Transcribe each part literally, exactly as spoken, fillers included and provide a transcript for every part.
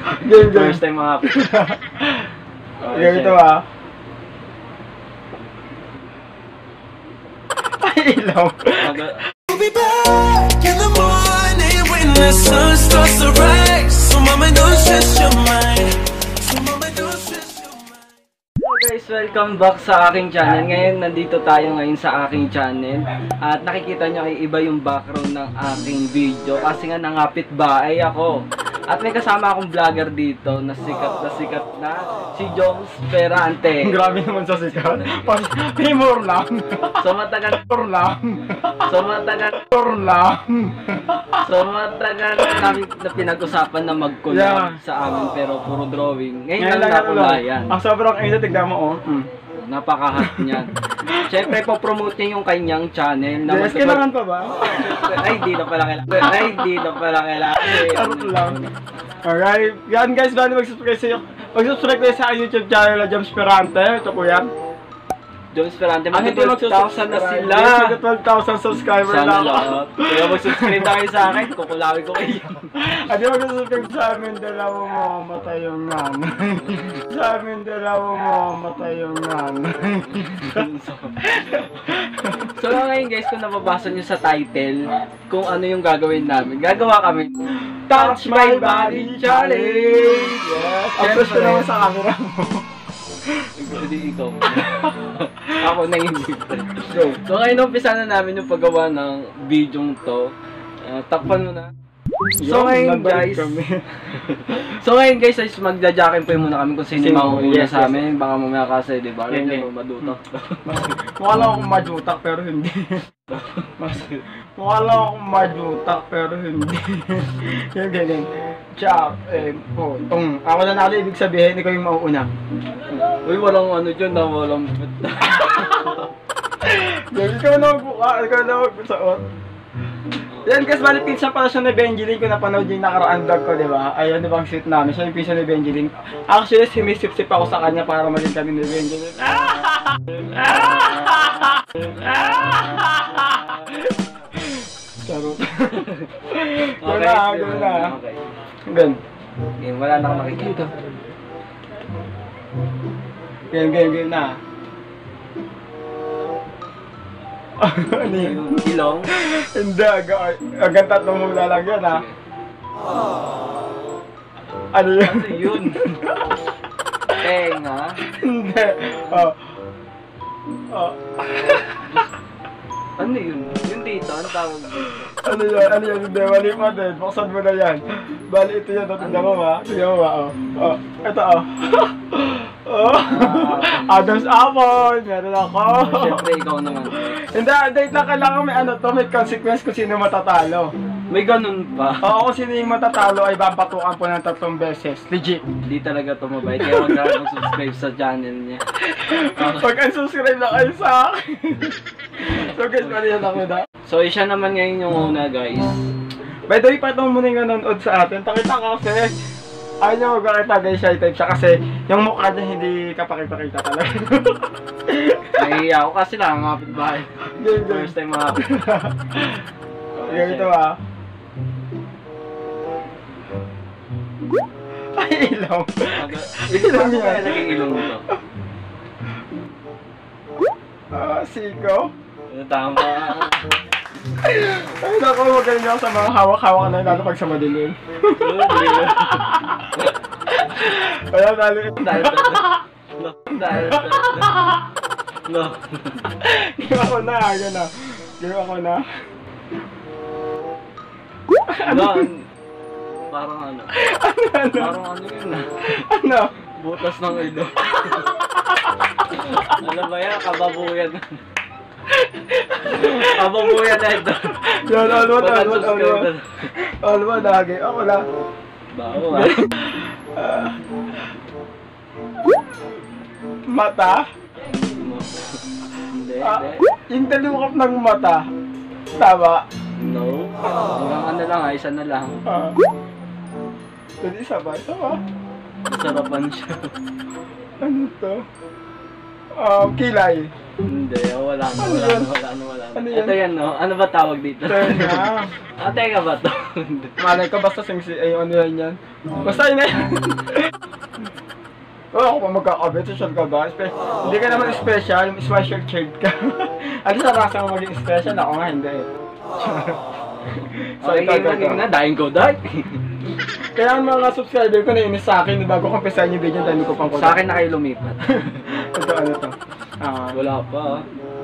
Game, game. First time mga Game ito ah. Ay, ilaw. We'll be back in the morning when the sun starts to rise. So mama, don't stress your mind. So mama, don't stress your mind. Hello guys, welcome back sa aking channel. Ngayon, nandito tayo ngayon sa aking channel. At nakikita nyo ay iba yung background ng aking video. Kasi nga nangapit bahay ako. At may kasama akong vlogger dito na sikat na sikat na si Joms Perante. Grabe naman sa sikat. Timor lang. So matagal Timor lang. So matagal Timor lang. So matagal namin na pinag-usapan na mag-collab Yeah. sa amin pero puro drawing. Ngayon lang nakulayan. Ang sobrang init, tignan mo oh. Hmm. Napaka-hot niyan. Siyempre, po-promote niya yung kanyang channel. Na Yes, kailangan pa ba? Ay, di na pala kailangan. Ay, di na pala kailangan. Charot lang. Alright. Yan guys, bali mag-subscribe sa'yo. Mag-subscribe kayo sa YouTube channel na Joms Perante. Ito po yan. Joms Perante, Ang hindi mag-twelve thousand na sila. Yes, twelve thousand subscribers Sana lang. lahat. Kaya mag-subscribe na kayo sa akin. Kukulawin ko kayo. Hindi mag-subscribe sa amin, dalawa mo, matay yung nanay. Sa amin, dalawa mo, matay yung nanay. So ngayon guys, kung nababasa nyo sa title, kung ano yung gagawin namin, gagawa kami Touch My Body Challenge! Yes, approach ko naman sa camera mo. Hindi ikaw. Ako na hindi. So ngayon, umpisa na namin yung paggawa ng video to. Uh, takpan mo na. So ngayon guys, so ngayon guys, is magja-jackin po muna kami kung sino yung mauuna sa amin. Baka mamaya kasi, di ba? Hindi mo madutak. Mukha lang akong madutak pero hindi. Mukha lang akong madutak pero hindi. Yung ganyan. Chop, eh, po, tong. Ako na natin, ibig sabihin, ikaw yung mauuna. Uy, walang ano dyan na, walang pet. Ikaw na magbuka, ikaw na magbusaot. Yan guys, bali pizza pala siya ni Benjilin kung napanood yung nakaraan vlog ko, di ba? Ayun, di ba ang shoot namin? Siya yung pizza ni Benjilin. Actually, simisip-sip ako sa kanya para maging kami ni Benjilin. Charot. Gano'n na, gano'n na. Gano'n. Game, wala na akong nakikita. Game, game, game na. Ano yun? Ilong? Hindi, hanggang tatlong mula lang yun ha. Ano yun? Ano yun? Tenga? Hindi. Oh. Oh. Ano yun? Yung dito, ang tawag dito. Ano yun? Ano yun? Hindi, mali pa din. Buksan mo na yan. Bali, ito yan. Tingnan mo ba? Tingnan mo ba? Oh. Oh. Ito oh. Oh. Adam's apple. Meron ako. Siyempre, ikaw naman. Hindi, hindi na kailangan may ano to, may consequence kung sino matatalo. May ganun pa. Oo, kung sino yung matatalo ay babatukan po ng tatlong beses. Legit. Hindi talaga ito mabait. Kaya huwag na mag-subscribe sa channel niya. Pag unsubscribe na kayo sa akin. So guys, mali yan ako na. So, siya naman ngayon yung una, guys. By the way, patong muna yung nanonood sa atin. Pakita ka kasi. Ayaw niya magkakita guys, shy type siya kasi yung mukha niya hindi kapakita-kita talaga. Nahihiya ako kasi lang, mapit bahay. Game, game. First time mapit. Game ito ah. Ay, ilaw. Ilaw niya. Kaya naging ilong ito. Ah, siko. Tama. Ay, naku, magaling ako sa mga hawak-hawak na lalo pag sa madilim. Kaya dali. Dahil no. Dahil no. Ginawa ko na, yan na. Ginawa ko na. Ano? Parang ano? Ano? Parang ano yun ah. Ano? Butas ng ilong. Ano ba yan? Kababuyan. Kababuyan na ito. Yan, alwa, alwa, alwa. Alwa, lagi. Ako na. Bawo ah. Uh, mata? Hindi, Ah, hindi. yung talukap ng mata. Tama? No. Hanggang ano lang ah, isa na lang. Ah. Pwede isa ba? Isa ba? Sarapan siya. Ano to? Um, kilay. Hindi, wala na, Ano wala yan? na, wala na, wala na. Ano yan? Ito yan, no? Ano ba tawag dito? Turn na. Ah, teka ba to? Malay ko basta sing si ay ano yan yan. Basta yun na yan. Oh, ako pa magkakabit, social ka ba? Spe hindi ka naman special, special child ka. Ano sa rasa mo maging special? Ako nga hindi eh. So, okay, game na, game na. Dying go, die. Kaya ang mga subscriber ko nainis sa akin, bago ko umpisahan yung video, dami ko pang Sa akin na kayo lumipat. Ito ano to? Ah, Wala pa.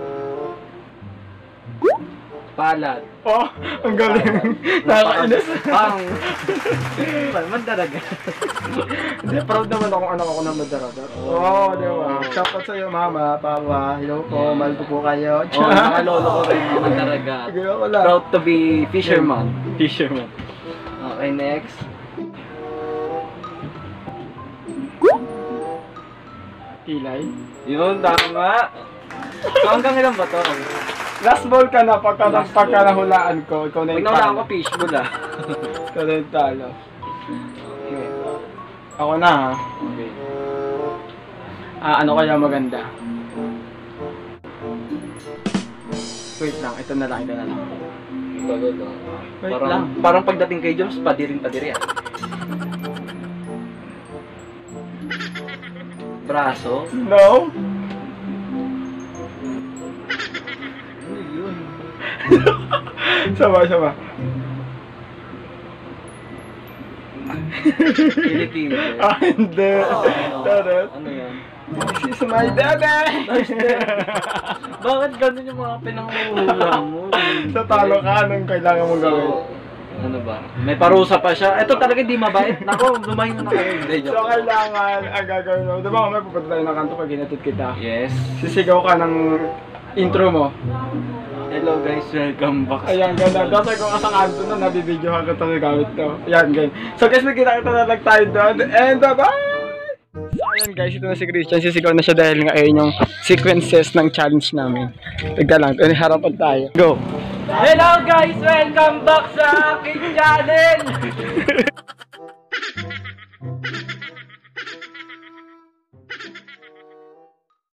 Palad. oh, ang galing. Nakakainis. Pang. Mandaraga. Hindi, proud naman akong anak ako ng madaragat. Oh, di ba? Shoutout sa'yo, mama, papa. Hello po, mahal ko po kayo. Oh, nakalolo ko rin yung mandaraga. Sige ako lang. Proud to be fisherman. Fisherman. Okay, next. Kilay. Yun, tama. So, hanggang ilan ba to? Last ball ka na, pagka, Last pagka ball. nahulaan ko, ikaw na Pag yung nawala talo. ako, fishbowl ah. Ikaw na yung talo. Okay. Ako na ha. Okay. Ah, ano kaya maganda? Wait lang, ito na lang, ito na lang. Wait Parang, lang. parang pagdating kay Joms, padirin padiri ah. Braso? No? Sama, sama. Kilikili. Ah, hindi. Tara. Ano yan? This is my daddy! Bakit ganun yung mga pinanguhula mo? Sa talo ka, anong kailangan mo gawin? Ano ba? May parusa pa siya. Ito talaga di mabait. Nako, lumayo na kayo. Hindi, So, joke. kailangan ang gagawin mo. Diba kung may pupunta tayo ng kanto pag hinatid kita? Yes. Sisigaw ka ng intro mo. Hello guys, welcome back. Ayan, ganda. Kasi kung ka sa kanto na, nabibidyohan ka ito gamit to. Ayan, ganyan. So guys, nagkita-kita na lang tayo doon. And bye-bye! So ayan guys, ito na si Christian. Sisigaw na siya dahil nga ayun yung sequences ng challenge namin. Tagda lang, harapan tayo. Go! Hello guys, welcome back sa aking channel!